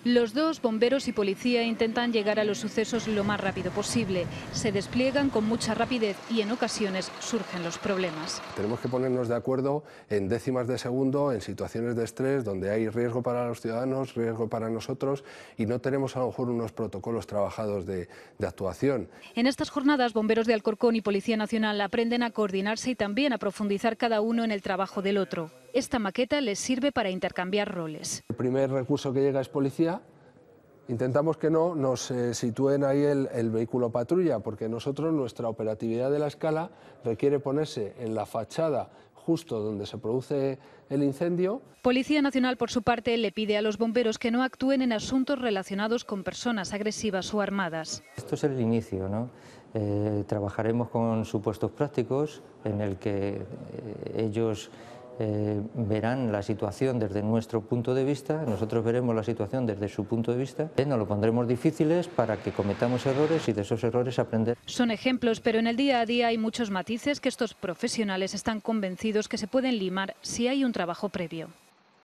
Los dos, bomberos y policía, intentan llegar a los sucesos lo más rápido posible. Se despliegan con mucha rapidez y en ocasiones surgen los problemas. Tenemos que ponernos de acuerdo en décimas de segundo, en situaciones de estrés, donde hay riesgo para los ciudadanos, riesgo para nosotros, y no tenemos a lo mejor unos protocolos trabajados de actuación. En estas jornadas, bomberos de Alcorcón y Policía Nacional aprenden a coordinarse y también a profundizar cada uno en el trabajo del otro. Esta maqueta les sirve para intercambiar roles. El primer recurso que llega es policía. Intentamos que no nos sitúen ahí el vehículo patrulla, porque nosotros, nuestra operatividad de la escala requiere ponerse en la fachada justo donde se produce el incendio. Policía Nacional, por su parte, le pide a los bomberos que no actúen en asuntos relacionados con personas agresivas o armadas. Esto es el inicio, ¿no? Trabajaremos con supuestos prácticos en el que ellos verán la situación desde nuestro punto de vista, nosotros veremos la situación desde su punto de vista, nos lo pondremos difíciles para que cometamos errores y de esos errores aprender. Son ejemplos, pero en el día a día hay muchos matices que estos profesionales están convencidos que se pueden limar si hay un trabajo previo.